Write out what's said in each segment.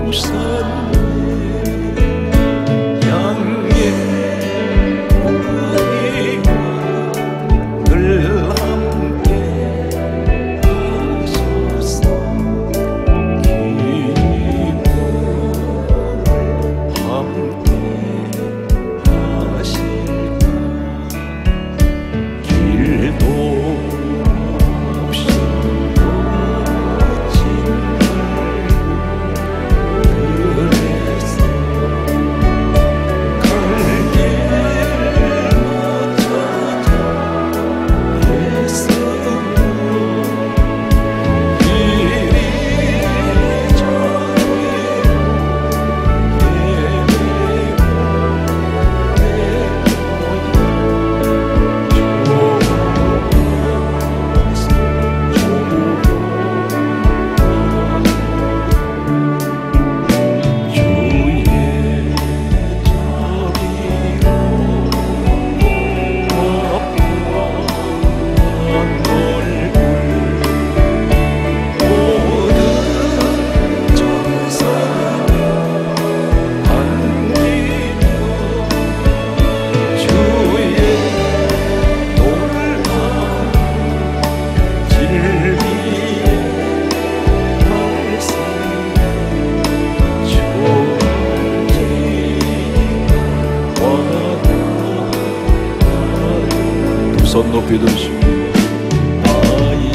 손 높이 드시고 나의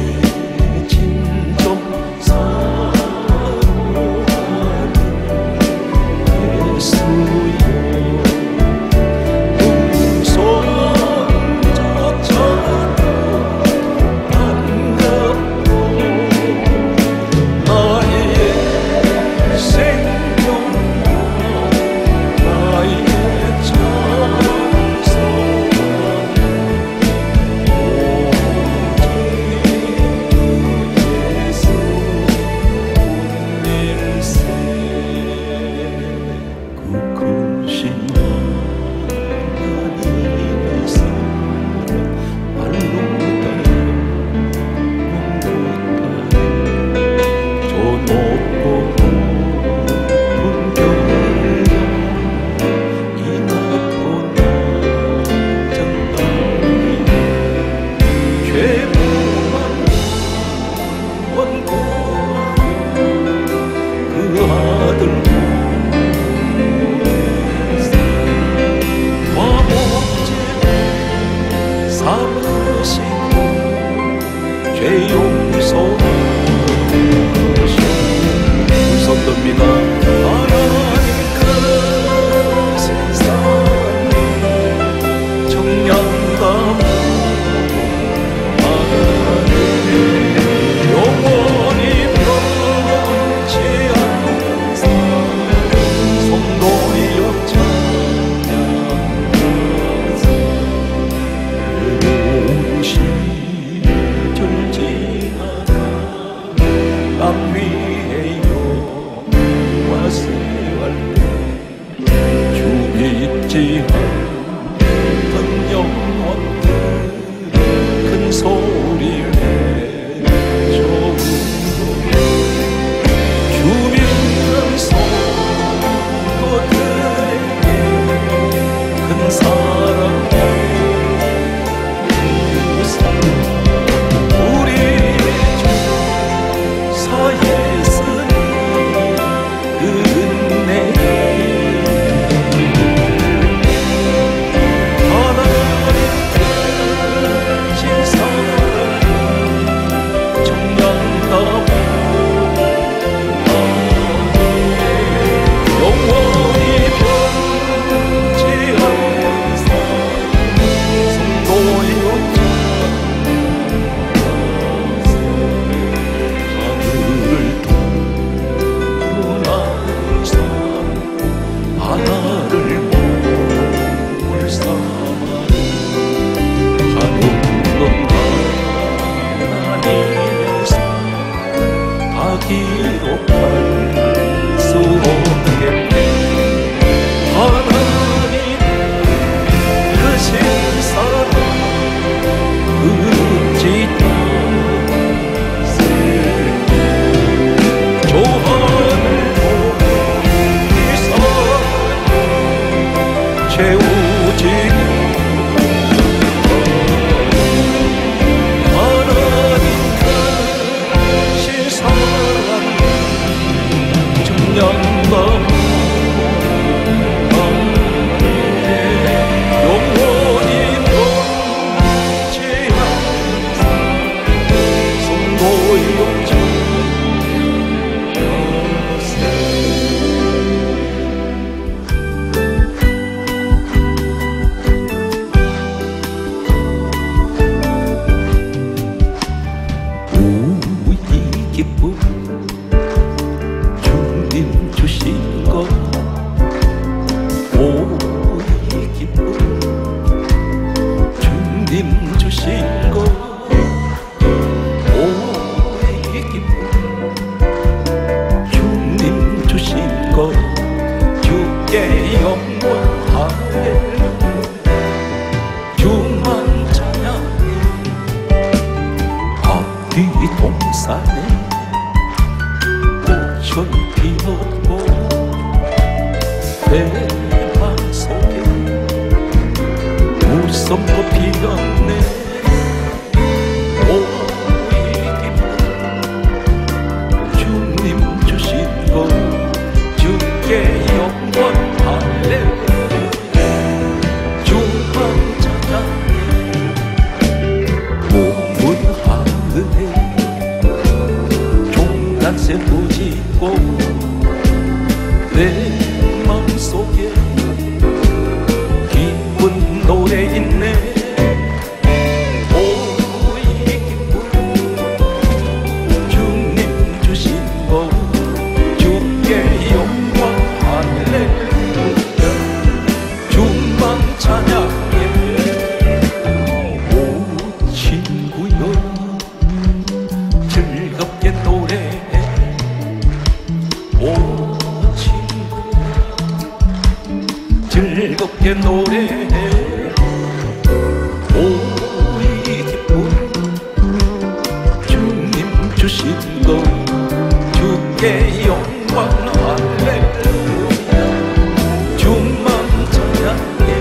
진정 사랑하는 예수여 눈송자처럼 반갑고 나의 생명과 나의 찬송 채우지 즐겁게 노래해. 오이 기쁨 주님 주신 것 주께 영광 할렐루야. 주만 찬양해.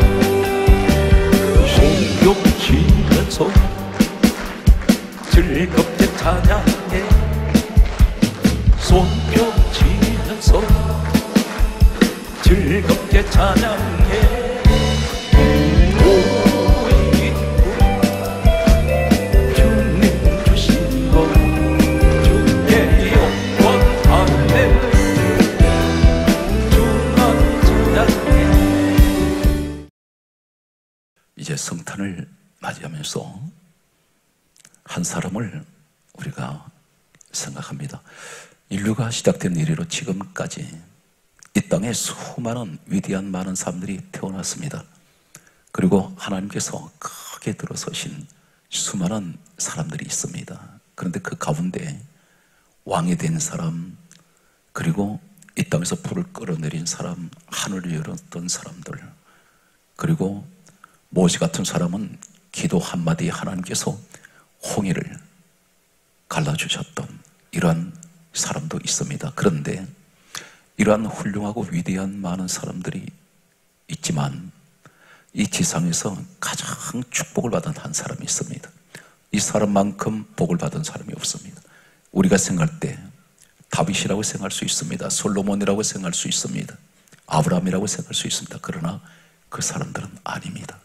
손뼉 치면서 즐겁게 찬양해. 손뼉 치면서 즐겁게 찬양해. 오이 주님 주신 것 주께 영광 할렐루야. 주만 찬양해. 이제 성탄을 맞이하면서 한 사람을 우리가 생각합니다. 인류가 시작된 이래로 지금까지 이 땅에 수많은 위대한 많은 사람들이 태어났습니다. 그리고 하나님께서 크게 들어서신 수많은 사람들이 있습니다. 그런데 그 가운데 왕이 된 사람, 그리고 이 땅에서 불을 끌어내린 사람, 하늘을 열었던 사람들, 그리고 모세 같은 사람은 기도 한마디에 하나님께서 홍해를 갈라주셨던 이러한 사람도 있습니다. 그런데 이러한 훌륭하고 위대한 많은 사람들이 있지만 이 지상에서 가장 축복을 받은 한 사람이 있습니다. 이 사람만큼 복을 받은 사람이 없습니다. 우리가 생각할 때 다윗이라고 생각할 수 있습니다. 솔로몬이라고 생각할 수 있습니다. 아브라함이라고 생각할 수 있습니다. 그러나 그 사람들은 아닙니다.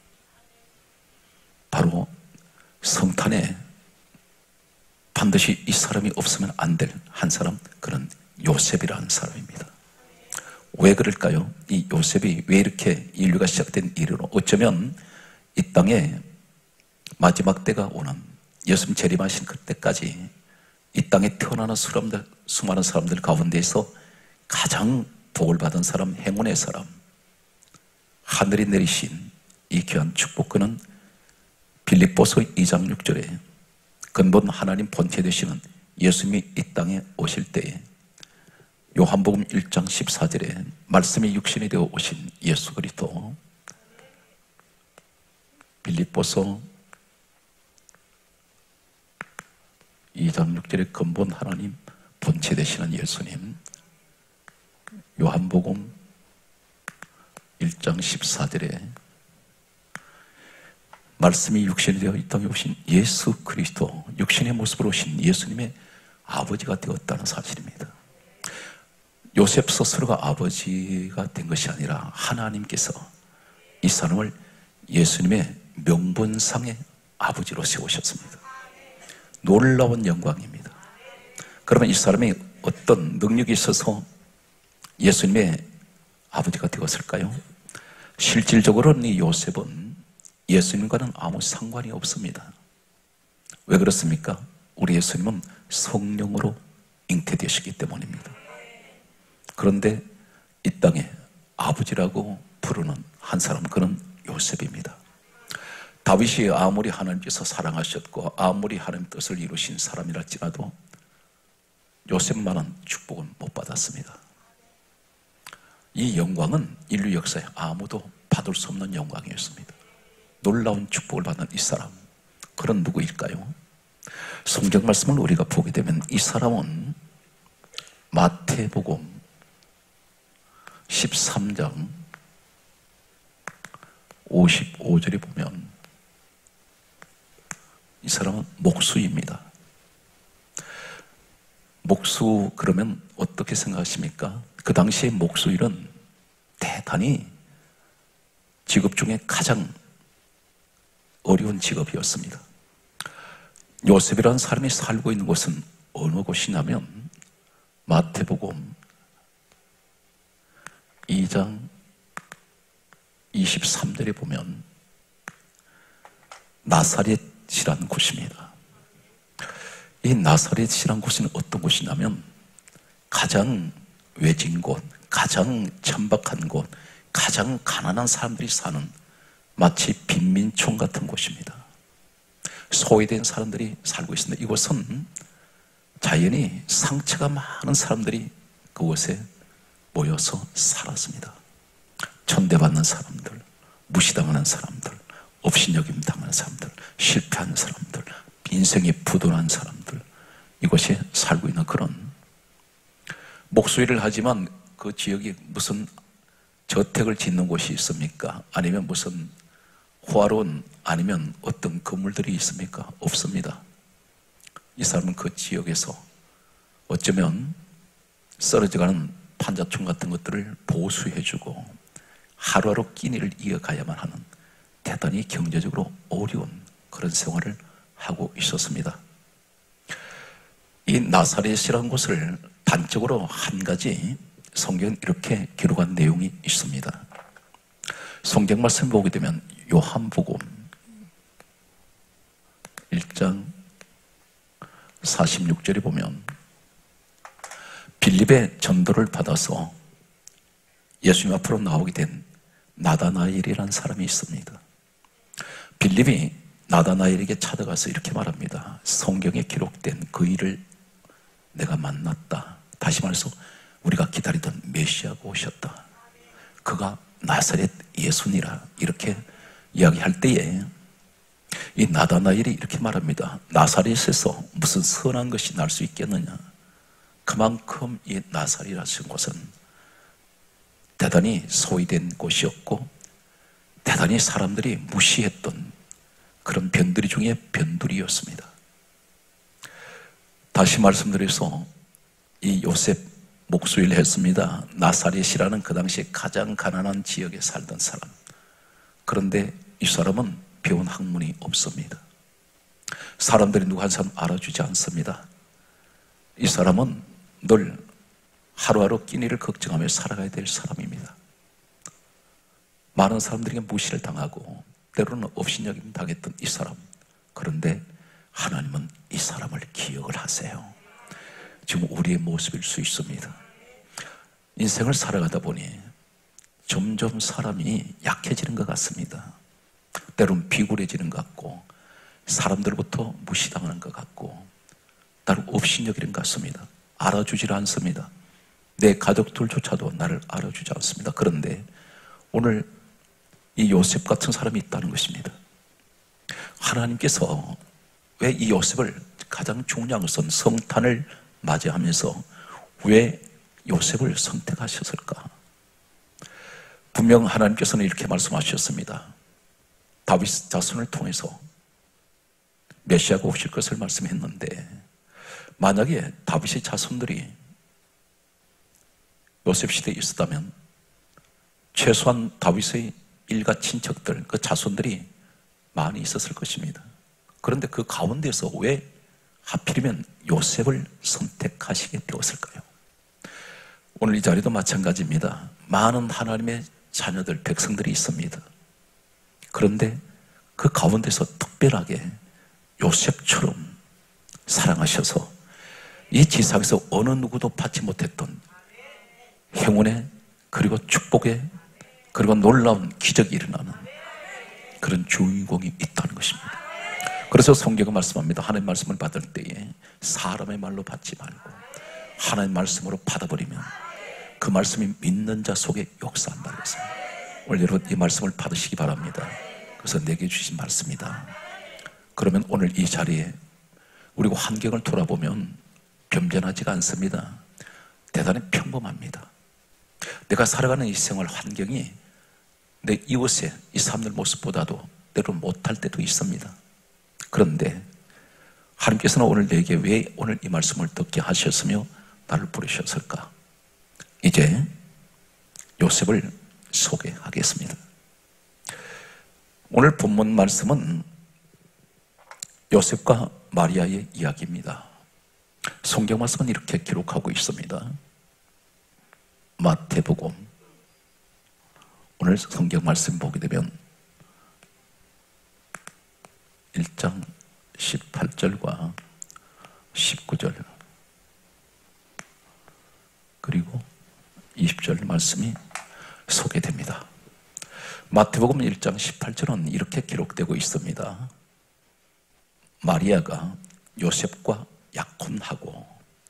바로 성탄에 반드시 이 사람이 없으면 안 될 한 사람, 그런 요셉이라는 사람입니다. 왜 그럴까요? 이 요셉이 왜 이렇게 인류가 시작된 이래로, 어쩌면 이 땅에 마지막 때가 오는, 예수님 재림하신 그때까지 이 땅에 태어나는 수많은 사람들 가운데에서 가장 복을 받은 사람, 행운의 사람, 하늘이 내리신 이 귀한 축복권은 빌립보서 2장 6절에 근본 하나님 본체 되시는 예수님이 이 땅에 오실 때에, 요한복음 1장 14절에 말씀이 육신이 되어 오신 예수 그리스도, 빌립보서 2장 6절에 근본 하나님 본체 되시는 예수님, 요한복음 1장 6장 14절에 말씀이 육신이 되어 이 땅에 오신 예수 그리스도, 육신의 모습으로 오신 예수님의 아버지가 되었다는 사실입니다. 요셉 스스로가 아버지가 된 것이 아니라 하나님께서 이 사람을 예수님의 명분상의 아버지로 세우셨습니다. 놀라운 영광입니다. 그러면 이 사람이 어떤 능력이 있어서 예수님의 아버지가 되었을까요? 실질적으로는 이 요셉은 예수님과는 아무 상관이 없습니다. 왜 그렇습니까? 우리 예수님은 성령으로 잉태되시기 때문입니다. 그런데 이 땅에 아버지라고 부르는 한 사람, 그는 요셉입니다. 다윗이 아무리 하나님께서 사랑하셨고 아무리 하나님 뜻을 이루신 사람이랄지라도 요셉만한 축복은 못 받았습니다. 이 영광은 인류 역사에 아무도 받을 수 없는 영광이었습니다. 놀라운 축복을 받는 이 사람, 그런 누구일까요? 성경 말씀을 우리가 보게 되면 이 사람은 마태복음 13장 55절에 보면 이 사람은 목수입니다. 목수 그러면 어떻게 생각하십니까? 그 당시에 목수일은 대단히 직업 중에 가장 어려운 직업이었습니다. 요셉이라는 사람이 살고 있는 곳은 어느 곳이냐면 마태복음 2장 23절에 보면 나사렛이라는 곳입니다. 이 나사렛이라는 곳은 어떤 곳이냐면 가장 외진 곳, 가장 천박한 곳, 가장 가난한 사람들이 사는 마치 빈민촌 같은 곳입니다. 소외된 사람들이 살고 있습니다. 이곳은 자연히 상처가 많은 사람들이 그곳에 모여서 살았습니다. 천대받는 사람들, 무시당하는 사람들, 업신여김 당하는 사람들, 실패하는 사람들, 인생이 부도난 사람들, 이곳에 살고 있는 그런 목수일을 하지만 그 지역에 무슨 저택을 짓는 곳이 있습니까? 아니면 무슨 호화로운 아니면 어떤 건물들이 있습니까? 없습니다. 이 사람은 그 지역에서 어쩌면 쓰러져가는 판자촌 같은 것들을 보수해주고 하루하루 끼니를 이어가야만 하는 대단히 경제적으로 어려운 그런 생활을 하고 있었습니다. 이 나사렛이라는 곳을 단적으로 한 가지 성경은 이렇게 기록한 내용이 있습니다. 성경 말씀 보게 되면 요한복음 1장 46절에 보면 빌립의 전도를 받아서 예수님 앞으로 나오게 된 나다나엘이라는 사람이 있습니다. 빌립이 나다나엘에게 찾아가서 이렇게 말합니다. 성경에 기록된 그 일을 내가 만났다. 다시 말해서 우리가 기다리던 메시아가 오셨다. 그가 나사렛 예수니라. 이렇게 이야기할 때에 이 나다나엘이 이렇게 말합니다. 나사렛에서 무슨 선한 것이 날 수 있겠느냐. 그만큼 이 나사렛이라는 곳은 대단히 소외된 곳이었고 대단히 사람들이 무시했던 그런 변두리 중에 변두리였습니다. 다시 말씀드려서 이 요셉 목수일을 했습니다. 나사렛이라는 그 당시에 가장 가난한 지역에 살던 사람. 그런데 이 사람은 배운 학문이 없습니다. 사람들이 누구 한 사람 알아주지 않습니다. 이 사람은 늘 하루하루 끼니를 걱정하며 살아가야 될 사람입니다. 많은 사람들에게 무시를 당하고 때로는 업신여김 당했던 이 사람. 그런데 하나님은 이 사람을 기억을 하세요. 지금 우리의 모습일 수 있습니다. 인생을 살아가다 보니 점점 사람이 약해지는 것 같습니다. 때로는 비굴해지는 것 같고 사람들부터 무시당하는 것 같고 나를 업신여기는 것 같습니다. 알아주질 않습니다. 내 가족들조차도 나를 알아주지 않습니다. 그런데 오늘 이 요셉 같은 사람이 있다는 것입니다. 하나님께서 왜 이 요셉을 가장 중요한 것은 성탄을 맞이하면서 왜 요셉을 선택하셨을까? 분명 하나님께서는 이렇게 말씀하셨습니다. 다윗 자손을 통해서 메시아가 오실 것을 말씀했는데, 만약에 다윗의 자손들이 요셉 시대에 있었다면 최소한 다윗의 일가 친척들, 그 자손들이 많이 있었을 것입니다. 그런데 그 가운데서 왜 하필이면 요셉을 선택하시게 되었을까요? 오늘 이 자리도 마찬가지입니다. 많은 하나님의 자녀들, 백성들이 있습니다. 그런데 그 가운데서 특별하게 요셉처럼 사랑하셔서 이 지상에서 어느 누구도 받지 못했던 행운의, 그리고 축복의, 그리고 놀라운 기적이 일어나는 그런 주인공이 있다는 것입니다. 그래서 성경은 말씀합니다. 하나님의 말씀을 받을 때에 사람의 말로 받지 말고 하나님의 말씀으로 받아버리면 그 말씀이 믿는 자 속에 역사한다고 했습니다. 오늘 여러분 이 말씀을 받으시기 바랍니다. 그래서 내게 주신 말씀이다. 그러면 오늘 이 자리에 우리가 환경을 돌아보면 겸손하지가 않습니다. 대단히 평범합니다. 내가 살아가는 이 생활 환경이 내 이웃의 이 사람들 모습보다도 때로 못할 때도 있습니다. 그런데 하나님께서는 오늘 내게 왜 오늘 이 말씀을 듣게 하셨으며 나를 부르셨을까? 이제 요셉을 소개하겠습니다. 오늘 본문 말씀은 요셉과 마리아의 이야기입니다. 성경 말씀은 이렇게 기록하고 있습니다. 마태복음, 오늘 성경 말씀 보게 되면 1장 18절과 19절 그리고 20절 말씀이 소개됩니다. 마태복음 1장 18절은 이렇게 기록되고 있습니다. 마리아가 요셉과 약혼하고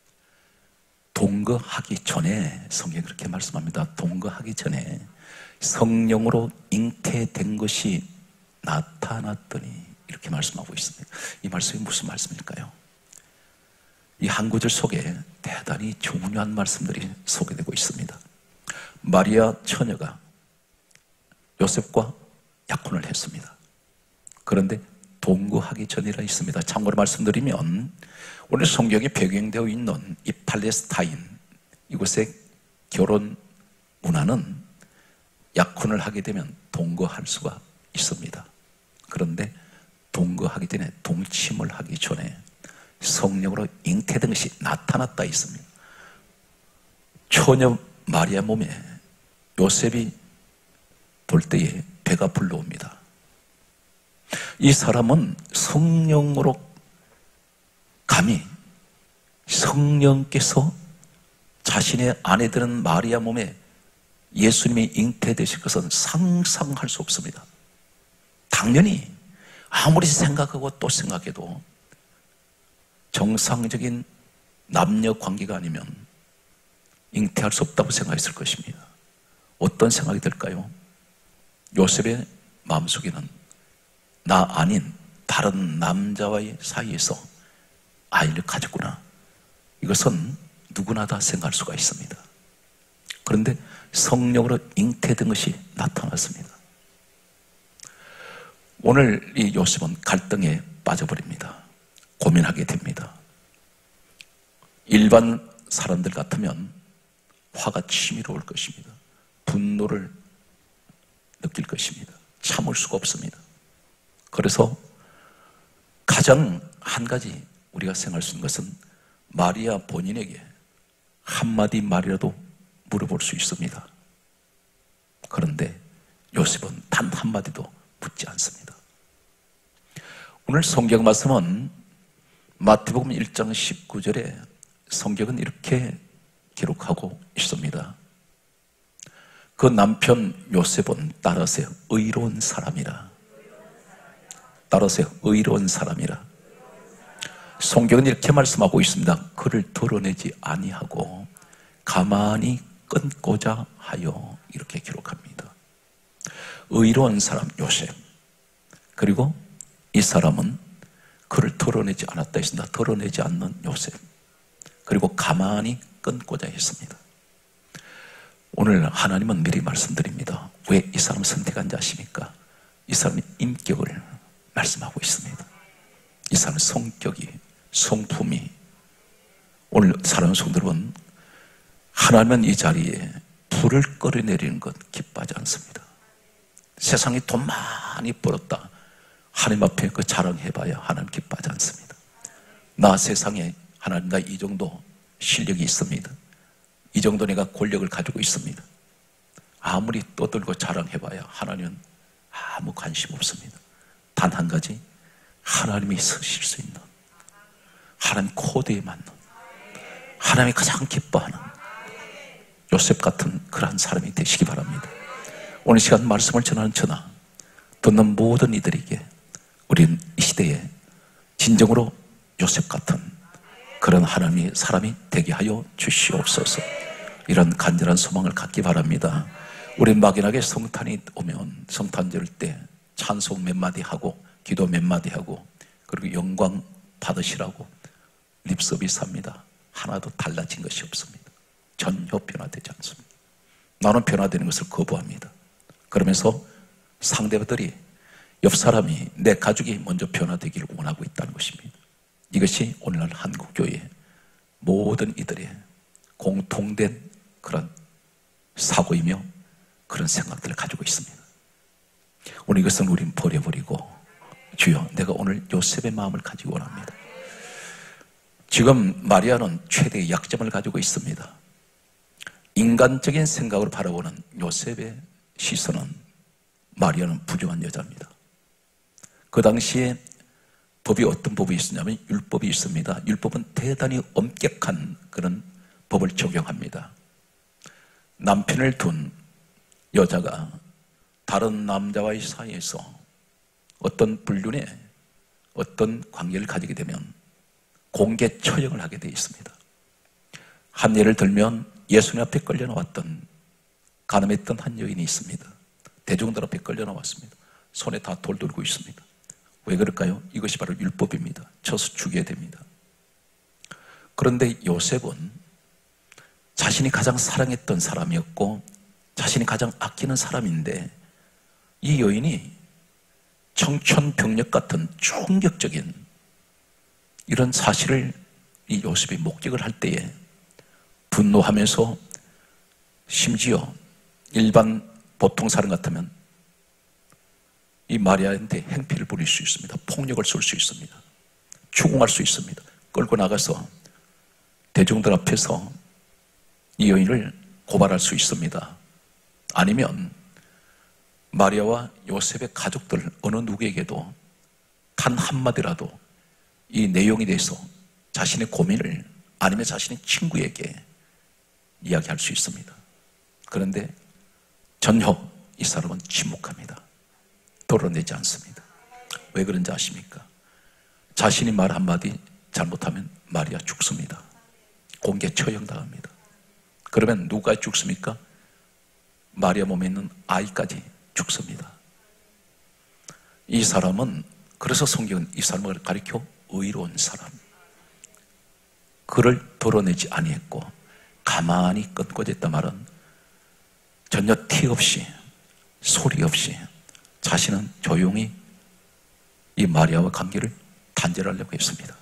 동거하기 전에, 성경이 그렇게 말씀합니다. 동거하기 전에 성령으로 잉태된 것이 나타났더니, 이렇게 말씀하고 있습니다. 이 말씀이 무슨 말씀일까요? 이 한 구절 속에 대단히 중요한 말씀들이 소개되고 있습니다. 마리아 처녀가 요셉과 약혼을 했습니다. 그런데 동거하기 전이라 있습니다. 참고로 말씀드리면 오늘 성경에 배경되어 있는 이 팔레스타인, 이곳의 결혼 문화는 약혼을 하게 되면 동거할 수가 있습니다. 그런데 동거하기 전에, 동침을 하기 전에 성령으로 잉태된 것이 나타났다 있습니다. 처녀 마리아 몸에 요셉이 볼 때에 배가 불러옵니다. 이 사람은 성령으로, 감히 성령께서 자신의 아내 되는 마리아 몸에 예수님이 잉태되실 것은 상상할 수 없습니다. 당연히 아무리 생각하고 또 생각해도 정상적인 남녀 관계가 아니면 잉태할 수 없다고 생각했을 것입니다. 어떤 생각이 들까요? 요셉의 마음속에는 나 아닌 다른 남자와의 사이에서 아이를 가졌구나, 이것은 누구나 다 생각할 수가 있습니다. 그런데 성령으로 잉태된 것이 나타났습니다. 오늘 이 요셉은 갈등에 빠져버립니다. 고민하게 됩니다. 일반 사람들 같으면 화가 치밀어 올 것입니다. 분노를 느낄 것입니다. 참을 수가 없습니다. 그래서 가장 한 가지 우리가 생각할 수 있는 것은 마리아 본인에게 한마디 말이라도 물어볼 수 있습니다. 그런데 요셉은 단 한마디도 묻지 않습니다. 오늘 성경 말씀은 마태복음 1장 19절에 성경은 이렇게 기록하고 있습니다. 그 남편 요셉은 따라서 의로운 사람이라. 따라서 의로운 사람이라. 성경은 이렇게 말씀하고 있습니다. 그를 드러내지 아니하고 가만히 끊고자 하여, 이렇게 기록합니다. 의로운 사람 요셉, 그리고 이 사람은 그를 드러내지 않았다 했습니다. 드러내지 않는 요셉, 그리고 가만히 끊고자 했습니다. 오늘 하나님은 미리 말씀드립니다. 왜 이 사람을 선택한지 아십니까? 이 사람의 인격을 말씀하고 있습니다. 이 사람의 성격이, 성품이. 오늘 사랑하는 성도 여러분, 하나님은 이 자리에 불을 끌어내리는 것 기뻐하지 않습니다. 세상에 돈 많이 벌었다, 하나님 앞에 그 자랑해봐야 하나님 기뻐하지 않습니다. 나 세상에 하나님 나 이 정도 실력이 있습니다, 이 정도 내가 권력을 가지고 있습니다, 아무리 떠들고 자랑해봐야 하나님은 아무 관심 없습니다. 단 한 가지, 하나님이 쓰실 수 있는, 하나님 코드에 맞는, 하나님이 가장 기뻐하는 요셉 같은 그러한 사람이 되시기 바랍니다. 오늘 시간 말씀을 전하는 저나 듣는 모든 이들에게 우리는 이 시대에 진정으로 요셉 같은 그런 하나님의 사람이 되게 하여 주시옵소서. 이런 간절한 소망을 갖기 바랍니다. 우리 막연하게 성탄이 오면 성탄 지을 때 찬송 몇 마디 하고 기도 몇 마디 하고 그리고 영광 받으시라고 립서비스 합니다. 하나도 달라진 것이 없습니다. 전혀 변화되지 않습니다. 나는 변화되는 것을 거부합니다. 그러면서 상대들이 옆 사람이, 내 가족이 먼저 변화되기를 원하고 있다는 것입니다. 이것이 오늘날 한국교회 모든 이들의 공통된 그런 사고이며 그런 생각들을 가지고 있습니다. 오늘 이것은 우린 버려버리고, 주여 내가 오늘 요셉의 마음을 가지고 원합니다. 지금 마리아는 최대의 약점을 가지고 있습니다. 인간적인 생각으로 바라보는 요셉의 시선은 마리아는 부정한 여자입니다. 그 당시에 법이 어떤 법이 있었냐면 율법이 있습니다. 율법은 대단히 엄격한 그런 법을 적용합니다. 남편을 둔 여자가 다른 남자와의 사이에서 어떤 불륜의 어떤 관계를 가지게 되면 공개 처형을 하게 되어 있습니다. 한 예를 들면 예수님 앞에 끌려 나왔던 가늠했던 한 여인이 있습니다. 대중들 앞에 끌려 나왔습니다. 손에 다 돌 들고 있습니다. 왜 그럴까요? 이것이 바로 율법입니다. 쳐서 죽여야 됩니다. 그런데 요셉은 자신이 가장 사랑했던 사람이었고 자신이 가장 아끼는 사람인데 이 여인이 청천벽력 같은 충격적인 이런 사실을 이 요셉이 목격을 할 때에 분노하면서 심지어 일반 보통 사람 같으면 이 마리아한테 행패를 부릴 수 있습니다. 폭력을 쏠 수 있습니다. 추궁할 수 있습니다. 끌고 나가서 대중들 앞에서 이 여인을 고발할 수 있습니다. 아니면 마리아와 요셉의 가족들 어느 누구에게도 단 한마디라도 이 내용에 대해서 자신의 고민을 아니면 자신의 친구에게 이야기할 수 있습니다. 그런데 전혀 이 사람은 침묵합니다. 털어내지 않습니다. 왜 그런지 아십니까? 자신이 말 한마디 잘못하면 마리아 죽습니다. 공개 처형당합니다. 그러면 누가 죽습니까? 마리아 몸에 있는 아이까지 죽습니다. 이 사람은, 그래서 성경은 이 사람을 가리켜 의로운 사람, 그를 덜어내지 아니했고 가만히 끄집어졌단 말은 전혀 티 없이 소리 없이 자신은 조용히 이 마리아와 관계를 단절하려고 했습니다.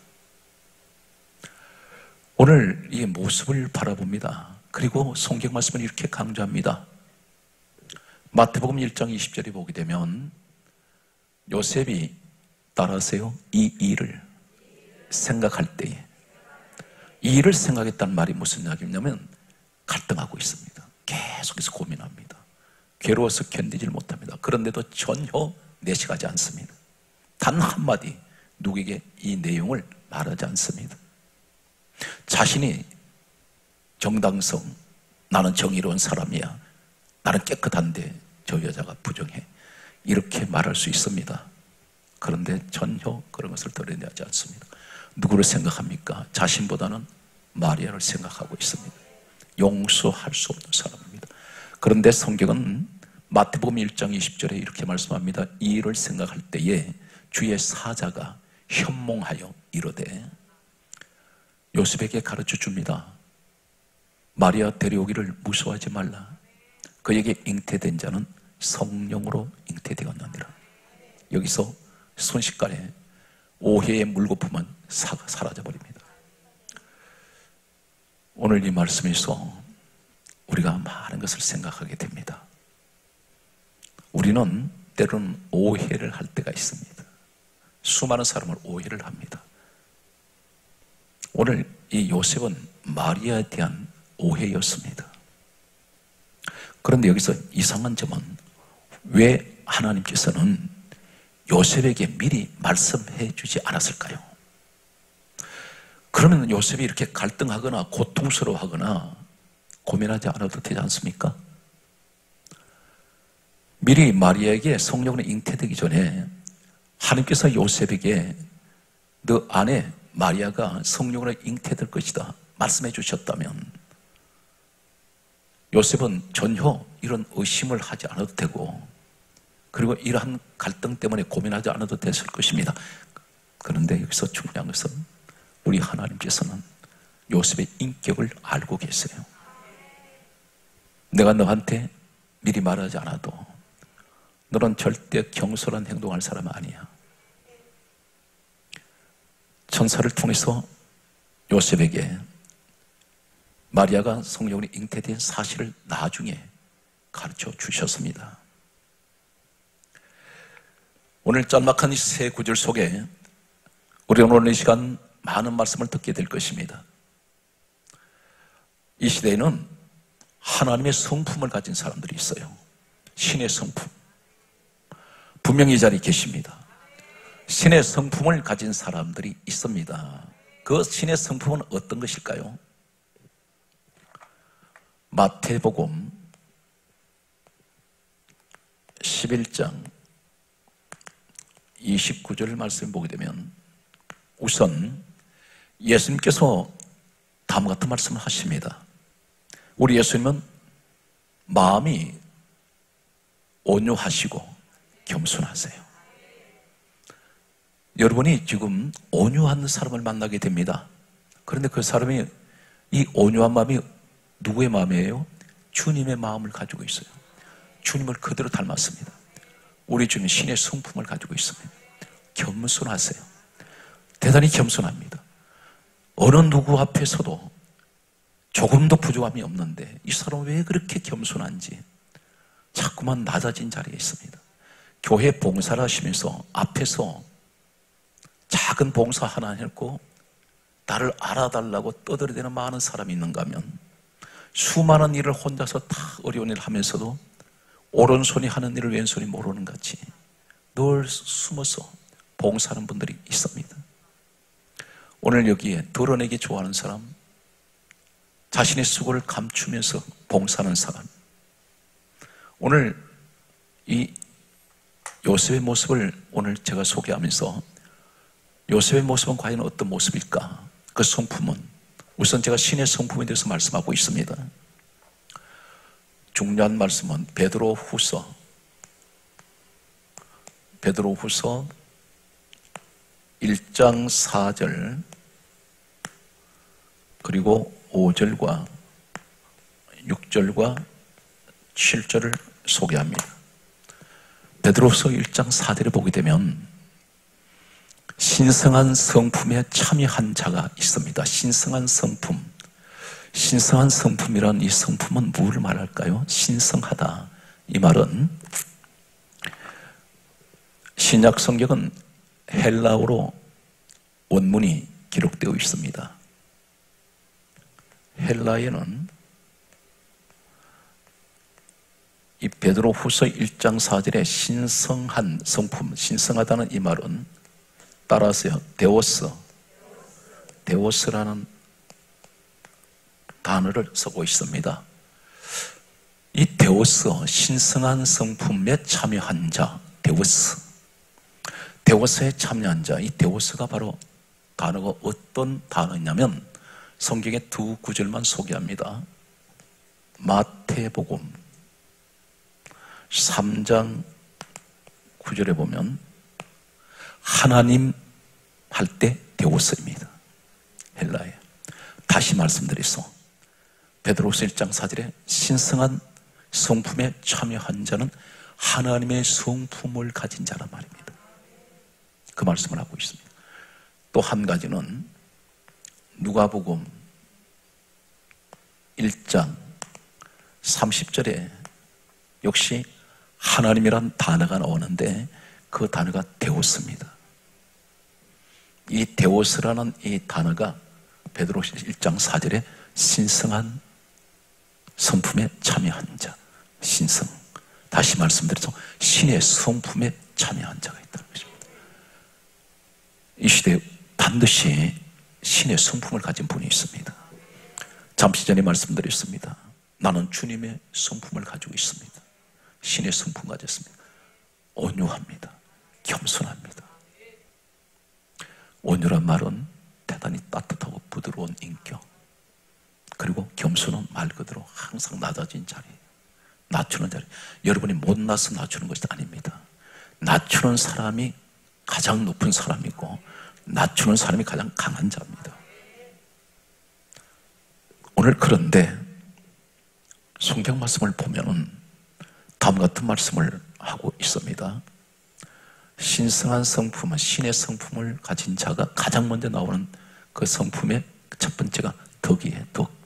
오늘 이 모습을 바라봅니다. 그리고 성경 말씀은 이렇게 강조합니다. 마태복음 1장 20절에 보게 되면 요셉이, 따라하세요, 이 일을 생각할 때에, 이 일을 생각했다는 말이 무슨 이야기냐면 갈등하고 있습니다. 계속해서 고민합니다. 괴로워서 견디질 못합니다. 그런데도 전혀 내색하지 않습니다. 단 한마디 누구에게 이 내용을 말하지 않습니다. 자신이 정당성, 나는 정의로운 사람이야, 나는 깨끗한데 저 여자가 부정해, 이렇게 말할 수 있습니다. 그런데 전혀 그런 것을 드러내지 않습니다. 누구를 생각합니까? 자신보다는 마리아를 생각하고 있습니다. 용서할 수 없는 사람입니다. 그런데 성경은 마태복음 1장 20절에 이렇게 말씀합니다. 이 일을 생각할 때에 주의 사자가 현몽하여 이르되, 요셉에게 가르쳐 줍니다. 마리아 데려오기를 무서워하지 말라. 그에게 잉태된 자는 성령으로 잉태되었느니라. 여기서 순식간에 오해의 물거품은 사라져버립니다. 오늘 이 말씀에서 우리가 많은 것을 생각하게 됩니다. 우리는 때로는 오해를 할 때가 있습니다. 수많은 사람을 오해를 합니다. 오늘 이 요셉은 마리아에 대한 오해였습니다. 그런데 여기서 이상한 점은 왜 하나님께서는 요셉에게 미리 말씀해 주지 않았을까요? 그러면 요셉이 이렇게 갈등하거나 고통스러워하거나 고민하지 않아도 되지 않습니까? 미리 마리아에게 성령으로 잉태되기 전에 하나님께서 요셉에게 너 아내 마리아가 성령으로 잉태될 것이다 말씀해 주셨다면 요셉은 전혀 이런 의심을 하지 않아도 되고 그리고 이러한 갈등 때문에 고민하지 않아도 됐을 것입니다. 그런데 여기서 중요한 것은 우리 하나님께서는 요셉의 인격을 알고 계세요. 내가 너한테 미리 말하지 않아도 너는 절대 경솔한 행동할 사람 아니야. 천사를 통해서 요셉에게 마리아가 성령으로 잉태된 사실을 나중에 가르쳐 주셨습니다. 오늘 짤막한 이 세 구절 속에 우리는 오늘 이 시간 많은 말씀을 듣게 될 것입니다. 이 시대에는 하나님의 성품을 가진 사람들이 있어요. 신의 성품. 분명히 이 자리에 계십니다. 신의 성품을 가진 사람들이 있습니다. 그 신의 성품은 어떤 것일까요? 마태복음 11장 29절 말씀을 보게 되면 우선 예수님께서 다음과 같은 말씀을 하십니다. 우리 예수님은 마음이 온유하시고 겸손하세요. 여러분이 지금 온유한 사람을 만나게 됩니다. 그런데 그 사람이 이 온유한 마음이 누구의 마음이에요? 주님의 마음을 가지고 있어요. 주님을 그대로 닮았습니다. 우리 주님 신의 성품을 가지고 있습니다. 겸손하세요. 대단히 겸손합니다. 어느 누구 앞에서도 조금도 부족함이 없는데 이 사람은 왜 그렇게 겸손한지 자꾸만 낮아진 자리에 있습니다. 교회 봉사를 하시면서 앞에서 작은 봉사 하나 했고 나를 알아달라고 떠들어대는 많은 사람이 있는가 하면 수많은 일을 혼자서 다 어려운 일을 하면서도 오른손이 하는 일을 왼손이 모르는 같이 늘 숨어서 봉사하는 분들이 있습니다. 오늘 여기에 드러내기 좋아하는 사람, 자신의 수고를 감추면서 봉사하는 사람, 오늘 이 요셉의 모습을 오늘 제가 소개하면서 요셉의 모습은 과연 어떤 모습일까? 그 성품은 우선 제가 신의 성품에 대해서 말씀하고 있습니다. 중요한 말씀은 베드로후서 1장 4절 그리고 5절과 6절과 7절을 소개합니다. 베드로후서 1장 4절에 보게 되면 신성한 성품에 참여한 자가 있습니다. 신성한 성품. 신성한 성품이란 이 성품은 무엇을 말할까요? 신성하다. 이 말은 신약 성경은 헬라어로 원문이 기록되어 있습니다. 헬라에는 이 베드로후서 1장 4절에 신성한 성품, 신성하다는 이 말은 따라서요, 데오스라는 단어를 쓰고 있습니다. 이 데오스, 신성한 성품에 참여한 자, 데오스에 참여한 자, 이 데오스가 바로 단어가 어떤 단어냐면 성경의 두 구절만 소개합니다. 마태복음 3장 9절에 보면 하나님 할 때 데오스입니다. 헬라에. 다시 말씀드리소. 베드로후서 1장 4절에 신성한 성품에 참여한 자는 하나님의 성품을 가진 자란 말입니다. 그 말씀을 하고 있습니다. 또 한 가지는 누가복음 1장 30절에 역시 하나님이란 단어가 나오는데 그 단어가 데오스입니다. 이 데오스라는 이 단어가 베드로서 1장 4절에 신성한 성품에 참여한 자, 신성. 다시 말씀드려서 신의 성품에 참여한 자가 있다는 것입니다. 이 시대에 반드시 신의 성품을 가진 분이 있습니다. 잠시 전에 말씀드렸습니다. 나는 주님의 성품을 가지고 있습니다. 신의 성품 가졌습니다. 온유합니다. 겸손합니다. 온유란 말은 대단히 따뜻하고 부드러운 인격, 그리고 겸손은 말 그대로 항상 낮아진 자리, 낮추는 자리. 여러분이 못나서 낮추는 것이 아닙니다. 낮추는 사람이 가장 높은 사람이고 낮추는 사람이 가장 강한 자입니다. 오늘 그런데 성경 말씀을 보면은 다음 같은 말씀을 하고 있습니다. 신성한 성품은 신의 성품을 가진 자가 가장 먼저 나오는 그 성품의 첫 번째가 덕이에요.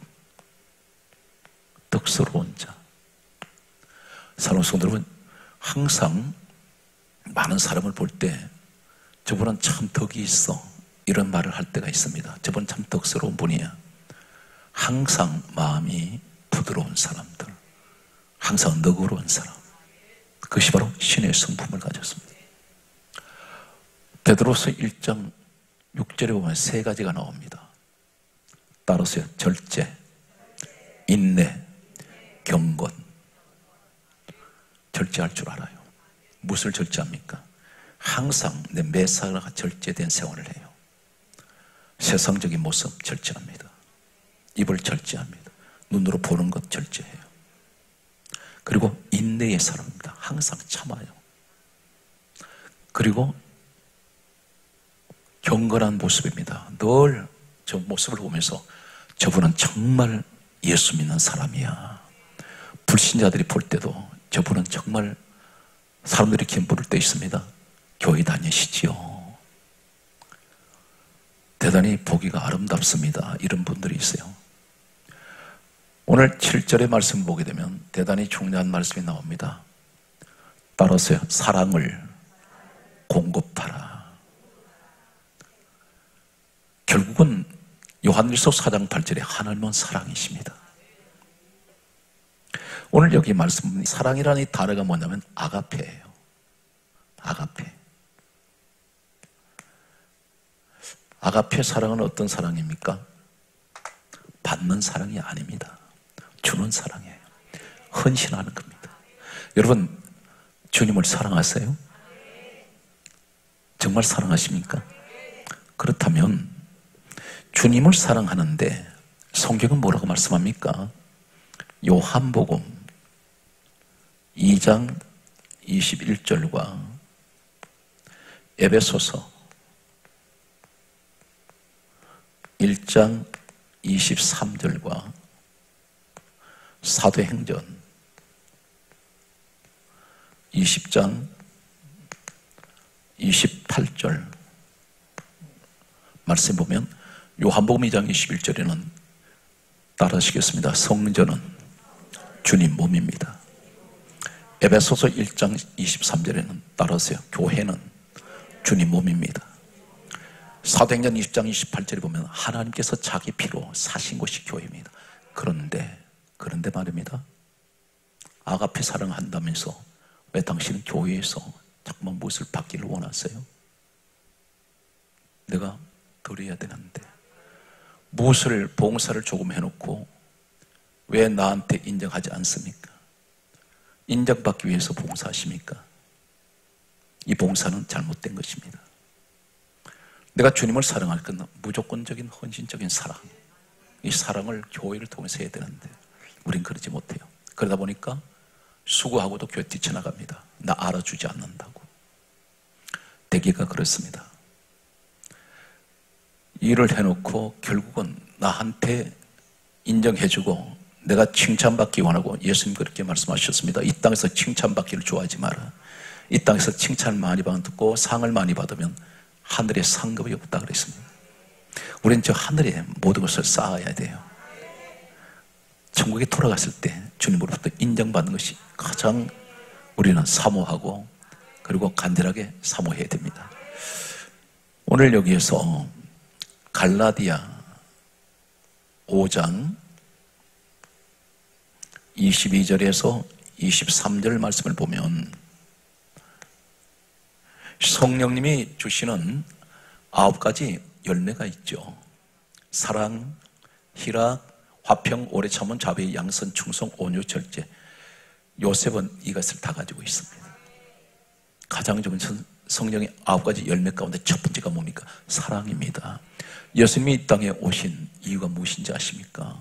덕스러운 자. 사랑하는 성도 여러분, 항상 많은 사람을 볼 때 저분은 참 덕이 있어, 이런 말을 할 때가 있습니다. 저분 참 덕스러운 분이야. 항상 마음이 부드러운 사람들, 항상 너그러운 사람, 그것이 바로 신의 성품을 가졌습니다. 베드로서 1장 6절에 보면 세 가지가 나옵니다. 따라서요. 절제, 인내, 경건. 절제할 줄 알아요. 무엇을 절제합니까? 항상 내 매사가 절제된 생활을 해요. 세상적인 모습 절제합니다. 입을 절제합니다. 눈으로 보는 것 절제해요. 그리고 인내의 사람입니다. 항상 참아요. 그리고 경건한 모습입니다. 늘 저 모습을 보면서 저분은 정말 예수 믿는 사람이야. 불신자들이 볼 때도 저분은 정말 사람들이 기름 부를 때 있습니다. 교회 다니시지요. 대단히 보기가 아름답습니다. 이런 분들이 있어요. 오늘 7절의 말씀을 보게 되면 대단히 중요한 말씀이 나옵니다. 따라서요. 사랑을 공급하라. 결국은 요한일서 4장 8절에 하나님은 사랑이십니다. 오늘 여기 말씀, 사랑이라는 이 단어가 뭐냐면 아가페예요. 아가페. 아가페 사랑은 어떤 사랑입니까? 받는 사랑이 아닙니다. 주는 사랑이에요. 헌신하는 겁니다. 여러분, 주님을 사랑하세요? 정말 사랑하십니까? 그렇다면 주님을 사랑하는데 성경은 뭐라고 말씀합니까? 요한복음 2장 21절과 에베소서 1장 23절과 사도행전 20장 28절 말씀 보면 요한복음 2장 21절에는 따라하시겠습니다. 성전은 주님 몸입니다. 에베소서 1장 23절에는 따라하세요. 교회는 주님 몸입니다. 사도행전 20장 28절에 보면 하나님께서 자기 피로 사신 곳이 교회입니다. 그런데 말입니다. 아가페 사랑한다면서 왜 당신은 교회에서 자꾸만 무엇을 받기를 원하세요? 내가 드려야 되는데 무엇을 봉사를 조금 해놓고 왜 나한테 인정하지 않습니까? 인정받기 위해서 봉사하십니까? 이 봉사는 잘못된 것입니다. 내가 주님을 사랑할 건 무조건적인 헌신적인 사랑, 이 사랑을 교회를 통해서 해야 되는데 우린 그러지 못해요. 그러다 보니까 수고하고도 교회 뛰쳐나갑니다. 나 알아주지 않는다고. 대개가 그렇습니다. 일을 해놓고 결국은 나한테 인정해주고 내가 칭찬받기 원하고 예수님 그렇게 말씀하셨습니다. 이 땅에서 칭찬받기를 좋아하지 마라. 이 땅에서 칭찬을 많이 받고 상을 많이 받으면 하늘에 상급이 없다 그랬습니다. 우리는 저 하늘에 모든 것을 쌓아야 돼요. 천국에 돌아갔을 때 주님으로부터 인정받는 것이 가장 우리는 사모하고 그리고 간절하게 사모해야 됩니다. 오늘 여기에서 갈라디아 5장 22절에서 23절 말씀을 보면 성령님이 주시는 9가지 열매가 있죠. 사랑, 희락, 화평, 오래 참음, 자비, 양선, 충성, 온유, 절제. 요셉은 이것을 다 가지고 있습니다. 가장 좋은 성령의 9가지 열매 가운데 첫 번째가 뭡니까? 사랑입니다. 예수님이 이 땅에 오신 이유가 무엇인지 아십니까?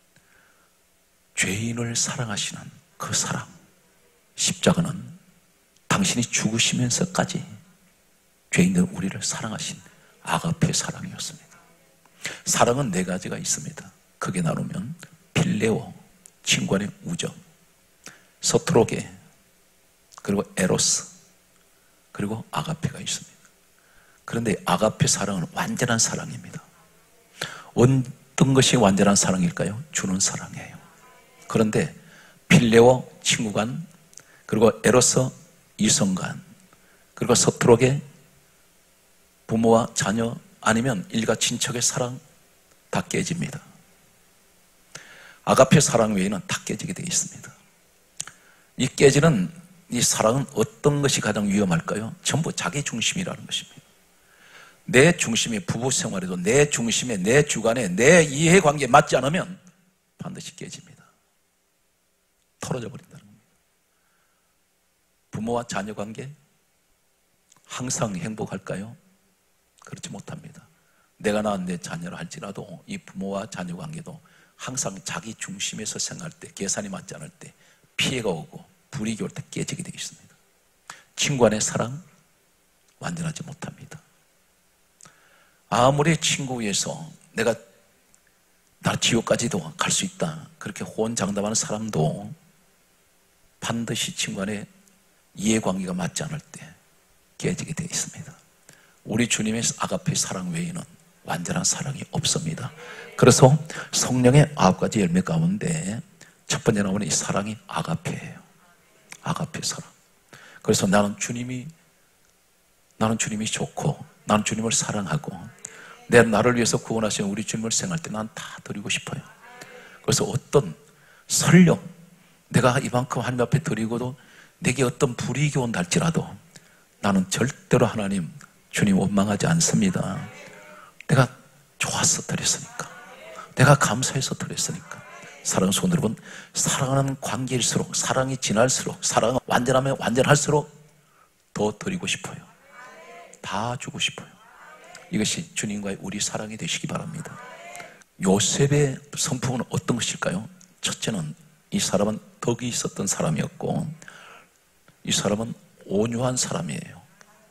죄인을 사랑하시는 그 사랑. 십자가는 당신이 죽으시면서까지 죄인들 우리를 사랑하신 아가페 사랑이었습니다. 사랑은 4가지가 있습니다. 크게 나누면 필레오, 친구 간의 우정, 서투로게, 그리고 에로스, 그리고 아가페가 있습니다. 그런데 아가페 사랑은 완전한 사랑입니다. 어떤 것이 완전한 사랑일까요? 주는 사랑이에요. 그런데 필레오, 친구 간, 그리고 에로스, 이성 간, 그리고 서투로게, 부모와 자녀 아니면 일가 친척의 사랑 다 깨집니다. 아가페 사랑 외에는 다 깨지게 되어 있습니다. 이 깨지는 이 사랑은 어떤 것이 가장 위험할까요? 전부 자기 중심이라는 것입니다. 내 중심이 부부 생활에도 내 중심에 내 주관에 내 이해관계에 맞지 않으면 반드시 깨집니다. 털어져 버린다는 겁니다. 부모와 자녀 관계 항상 행복할까요? 그렇지 못합니다. 내가 낳은 내 자녀를 할지라도 이 부모와 자녀 관계도 항상 자기 중심에서 생각할 때, 계산이 맞지 않을 때 피해가 오고 불이익이 올 때 깨지게 되어 있습니다. 친구 간의 사랑 완전하지 못합니다. 아무리 친구 위해서 내가 나 지옥까지도 갈 수 있다 그렇게 호언장담하는 사람도 반드시 친구 간의 이해관계가 맞지 않을 때 깨지게 되어 있습니다. 우리 주님의 아가페 사랑 외에는 완전한 사랑이 없습니다. 그래서 성령의 9가지 열매 가운데 첫 번째 나오는 이 사랑이 아가페예요. 아가페 사랑. 그래서 나는 주님이 좋고 나는 주님을 사랑하고 나를 위해서 구원하신 우리 주님을 생각할 때 난 다 드리고 싶어요. 그래서 어떤 설령 내가 이만큼 하나님 앞에 드리고도 내게 어떤 불이익이 온다 할지라도 나는 절대로 하나님 주님 원망하지 않습니다. 내가 좋아서 드렸으니까, 내가 감사해서 드렸으니까. 사랑하는 성도 여러분, 사랑하는 관계일수록, 사랑이 진할수록, 사랑은 완전하면 완전할수록 더 드리고 싶어요. 다 주고 싶어요. 이것이 주님과의 우리 사랑이 되시기 바랍니다. 요셉의 성품은 어떤 것일까요? 첫째는 이 사람은 덕이 있었던 사람이었고 이 사람은 온유한 사람이에요.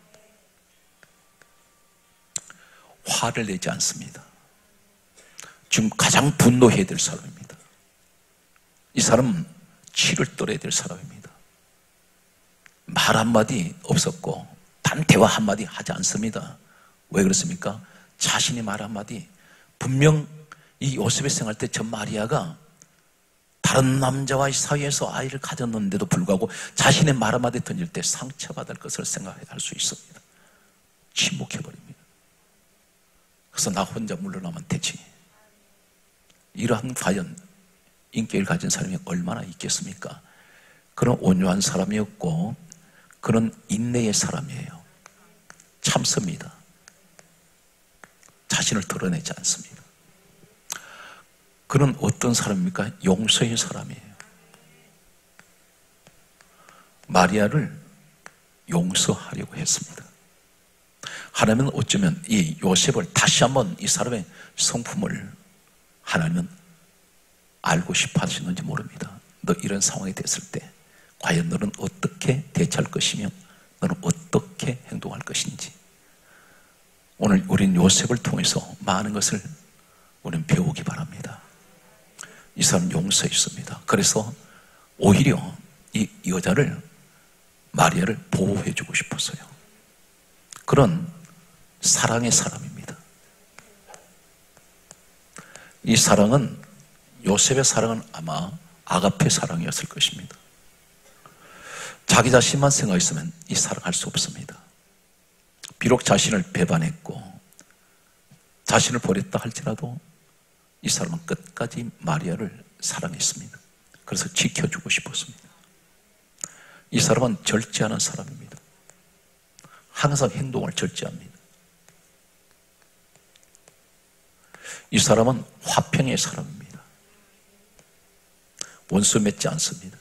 화를 내지 않습니다. 지금 가장 분노해야 될 사람입니다. 이 사람은 치를 떨어야 될 사람입니다. 말 한마디 없었고 단 대화 한마디 하지 않습니다. 왜 그렇습니까? 자신이 말 한마디, 분명 이 요셉의 생활 때 저 마리아가 다른 남자와의 사이에서 아이를 가졌는데도 불구하고 자신의 말 한마디 던질 때 상처받을 것을 생각할 수 있습니다. 침묵해버립니다. 그래서 나 혼자 물러나면 되지. 이러한 과연 인격을 가진 사람이 얼마나 있겠습니까? 그런 온유한 사람이었고 그런 인내의 사람이에요. 참습니다. 자신을 드러내지 않습니다. 그는 어떤 사람입니까? 용서의 사람이에요. 마리아를 용서하려고 했습니다. 하나님은 어쩌면 이 요셉을 다시 한번 이 사람의 성품을 하나님은 알고 싶어 하시는지 모릅니다. 너 이런 상황이 됐을 때 과연 너는 어떻게 대처할 것이며 너는 어떻게 행동할 것인지. 오늘 우린 요셉을 통해서 많은 것을 우리는 배우기 바랍니다. 이 사람 용서했습니다. 그래서 오히려 이 여자를, 마리아를 보호해주고 싶었어요. 그런 사랑의 사람입니다. 이 사랑은, 요셉의 사랑은 아마 아가페 사랑이었을 것입니다. 자기 자신만 생각했으면 이 사랑할 수 없습니다. 비록 자신을 배반했고 자신을 버렸다 할지라도 이 사람은 끝까지 마리아를 사랑했습니다. 그래서 지켜주고 싶었습니다. 이 사람은 절제하는 사람입니다. 항상 행동을 절제합니다. 이 사람은 화평의 사람입니다. 원수 맺지 않습니다.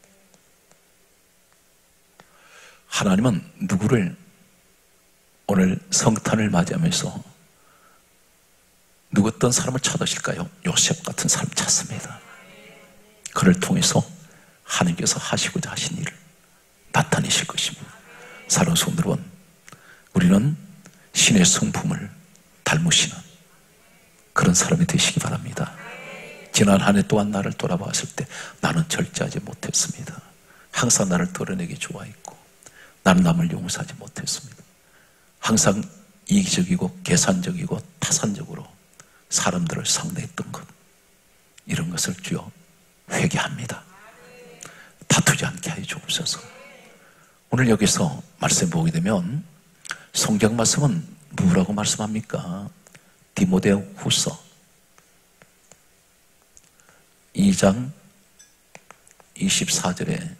하나님은 누구를, 오늘 성탄을 맞이하면서 누구 어떤 사람을 찾으실까요? 요셉 같은 사람 찾습니다. 그를 통해서 하나님께서 하시고자 하신 일을 나타내실 것입니다. 사랑하는 성도 여러분, 우리는 신의 성품을 닮으시는 그런 사람이 되시기 바랍니다. 지난 한 해 동안 나를 돌아봤을 때 나는 절제하지 못했습니다. 항상 나를 드러내기 좋아했고 나는 남을 용서하지 못했습니다. 항상 이기적이고 계산적이고 타산적으로 사람들을 상대했던 것, 이런 것을 주여 회개합니다. 다투지 않게 하여 주옵소서. 오늘 여기서 말씀 보게 되면 성경 말씀은 뭐라고 말씀합니까? 디모데후서 2장 24절에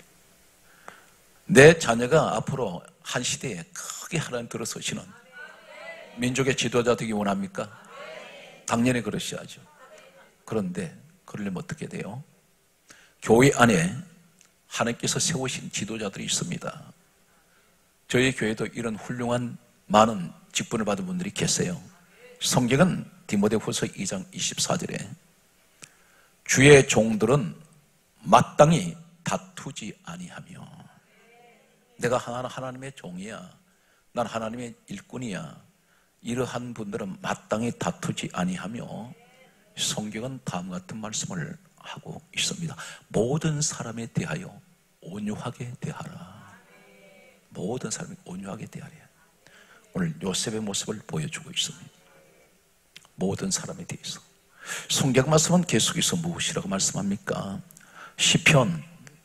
내 자녀가 앞으로 한 시대에 크게 하나님 들어서시는 민족의 지도자 되기 원합니까? 당연히 그러셔야죠. 그런데 그러려면 어떻게 돼요? 교회 안에 하나님께서 세우신 지도자들이 있습니다. 저희 교회도 이런 훌륭한 많은 직분을 받은 분들이 계세요. 성경은 디모데후서 2장 24절에 주의 종들은 마땅히 다투지 아니하며, 내가 하나님의 종이야, 난 하나님의 일꾼이야, 이러한 분들은 마땅히 다투지 아니하며, 성경은 다음과 같은 말씀을 하고 있습니다. 모든 사람에 대하여 온유하게 대하라. 모든 사람이 온유하게 대하라. 오늘 요셉의 모습을 보여주고 있습니다. 모든 사람에 대해서. 성경 말씀은 계속해서 무엇이라고 말씀합니까? 시편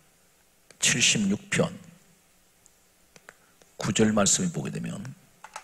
76편 9절 말씀을 보게 되면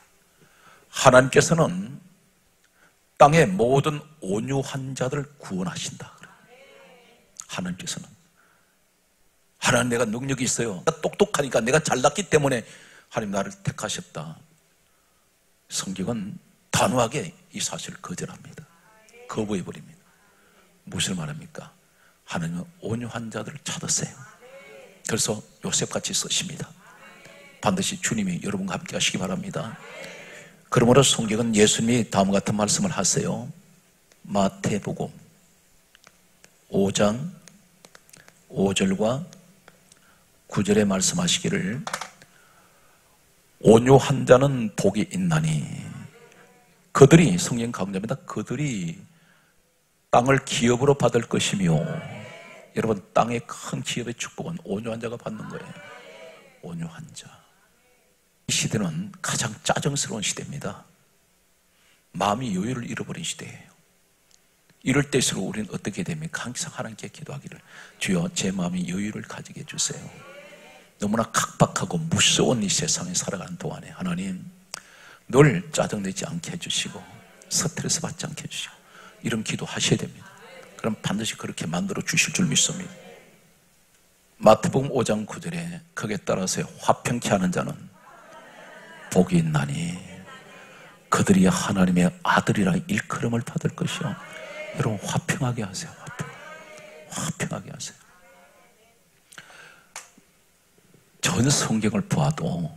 하나님께서는 땅의 모든 온유한 자들을 구원하신다. 하나님께서는, 하나님 내가 능력이 있어요, 내가 똑똑하니까, 내가 잘났기 때문에 하나님 나를 택하셨다. 성경은 단호하게 이 사실을 거절합니다. 거부해버립니다. 무엇을 말합니까? 하나님은 온유한 자들을 찾았어요. 그래서 요셉같이 쓰십니다. 반드시 주님이 여러분과 함께 하시기 바랍니다. 그러므로 성경은 예수님이 다음과 같은 말씀을 하세요. 마태복음 5장 5절과 9절에 말씀하시기를 온유한 자는 복이 있나니 그들이, 성경 강조입니다, 그들이 땅을 기업으로 받을 것이며, 여러분 땅의 큰 기업의 축복은 온유한 자가 받는 거예요. 온유한 자. 이 시대는 가장 짜증스러운 시대입니다. 마음이 여유를 잃어버린 시대예요. 이럴 때일수록 우리는 어떻게 됩니까? 항상 하나님께 기도하기를, 주여 제 마음이 여유를 가지게 해주세요. 너무나 각박하고 무서운 이 세상에 살아가는 동안에 하나님 늘 짜증내지 않게 해주시고 스트레스 받지 않게 해주시고, 이런 기도 하셔야 됩니다. 그럼 반드시 그렇게 만들어 주실 줄 믿습니다. 마태복음 5장 9절에 거기에 따라서 화평케 하는 자는 복이 있나니 그들이 하나님의 아들이라 일컬음을 받을 것이요. 여러분 화평하게 하세요. 화평하게 하세요. 전 성경을 보아도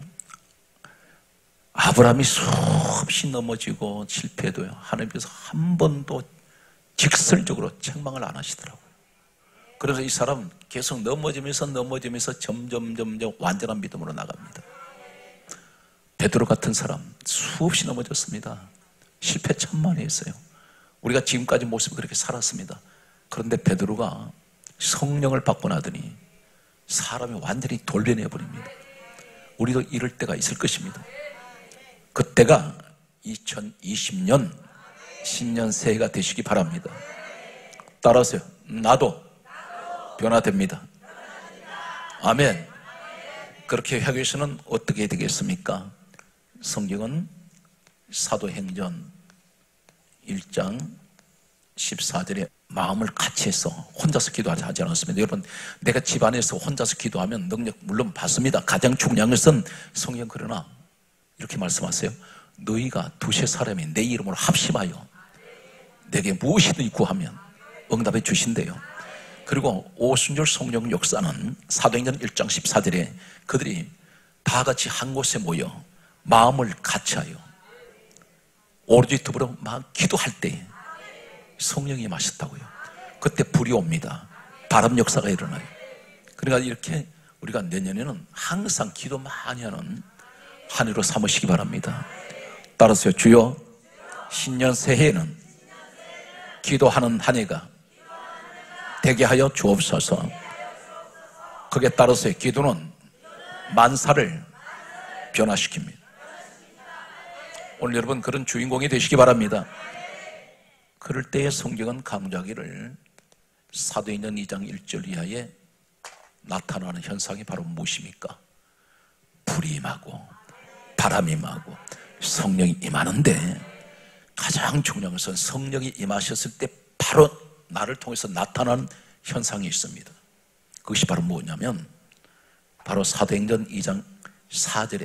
아브라함이 수없이 넘어지고 실패해도요, 하나님께서 한 번도 직설적으로 책망을 안 하시더라고요. 그래서 이 사람 계속 넘어지면서 점점 완전한 믿음으로 나갑니다. 베드로 같은 사람 수없이 넘어졌습니다. 실패 참 많이 했어요. 우리가 지금까지 모습이 그렇게 살았습니다. 그런데 베드로가 성령을 받고 나더니 사람이 완전히 돌변해 버립니다. 우리도 이럴 때가 있을 것입니다. 그때가 2020년 신년 새해가 되시기 바랍니다. 따라하세요. 나도 변화됩니다. 아멘. 그렇게 하기 위해서는 어떻게 되겠습니까? 성경은 사도행전 1장 14절에 마음을 같이 해서 혼자서 기도하지 않았습니다. 여러분, 내가 집안에서 혼자서 기도하면 능력 물론 받습니다. 가장 중요한 것은 성경 그러나 이렇게 말씀하세요. 너희가 두세 사람이 내 이름으로 합심하여 내게 무엇이든 구하면 응답해 주신대요. 그리고 오순절 성령 역사는 사도행전 1장 14절에 그들이 다 같이 한 곳에 모여 마음을 같이하여 오로지 더불어 막 기도할 때 성령이 임하셨다고요. 그때 불이 옵니다. 바람 역사가 일어나요. 그러니까 이렇게 우리가 내년에는 항상 기도 많이 하는 한 해로 삼으시기 바랍니다. 따라서요. 주여, 신년 새해에는 기도하는 한 해가 되게 하여 주옵소서. 거기에 따라서요. 기도는 만사를 변화시킵니다. 오늘 여러분 그런 주인공이 되시기 바랍니다. 그럴 때의 성경은 강조하기를 사도행전 2장 1절 이하에 나타나는 현상이 바로 무엇입니까? 불이 임하고 바람이 임하고 성령이 임하는데 가장 중요한 것은 성령이 임하셨을 때 바로 나를 통해서 나타나는 현상이 있습니다. 그것이 바로 뭐냐면 바로 사도행전 2장 4절에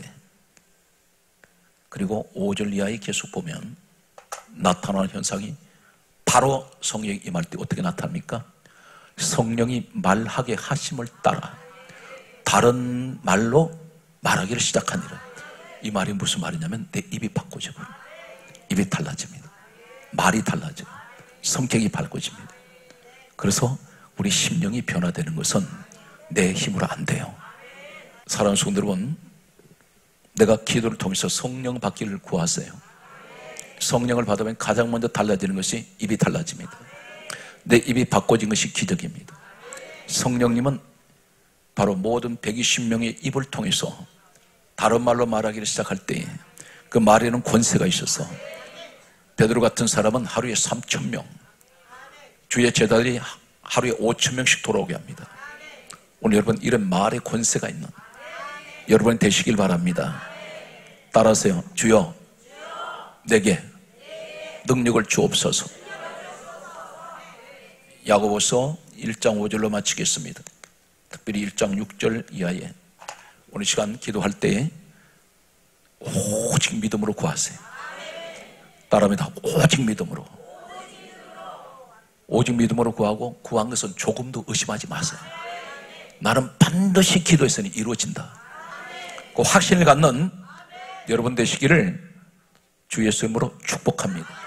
그리고 5절 이하에 계속 보면 나타나는 현상이 바로 성령이 임할 때 어떻게 나타납니까? 성령이 말하게 하심을 따라 다른 말로 말하기를 시작하니라. 이 말이 무슨 말이냐면 내 입이 바꿔져 버려요. 입이 달라집니다. 말이 달라져요. 성격이 바꿔집니다. 그래서 우리 심령이 변화되는 것은 내 힘으로 안 돼요. 사랑하는 성도 여러분, 내가 기도를 통해서 성령 받기를 구하세요. 성령을 받으면 가장 먼저 달라지는 것이 입이 달라집니다. 내 입이 바꿔진 것이 기적입니다. 성령님은 바로 모든 120명의 입을 통해서 다른 말로 말하기를 시작할 때 그 말에는 권세가 있어서 베드로 같은 사람은 하루에 3,000명, 주의 제자들이 하루에 5,000명씩 돌아오게 합니다. 오늘 여러분 이런 말의 권세가 있는 여러분이 되시길 바랍니다. 따라하세요. 주여, 내게 능력을 주옵소서. 야고보서 1장 5절로 마치겠습니다. 특별히 1장 6절 이하에 오늘 시간 기도할 때에 오직 믿음으로 구하세요. 따라합니다. 오직 믿음으로. 오직 믿음으로 구하고 구한 것은 조금도 의심하지 마세요. 나는 반드시 기도했으니 이루어진다. 그 확신을 갖는 여러분 되시기를 주 예수 이름으로 축복합니다.